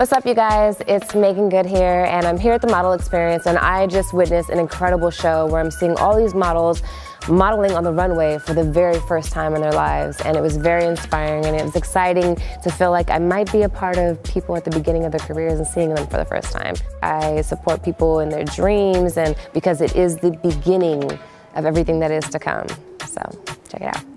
What's up, you guys? It's Meagan Good here, and I'm here at the Model Experience, and I just witnessed an incredible show where I'm seeing all these models modeling on the runway for the very first time in their lives, and it was very inspiring, and it was exciting to feel like I might be a part of people at the beginning of their careers and seeing them for the first time. I support people in their dreams, and because it is the beginning of everything that is to come. So check it out.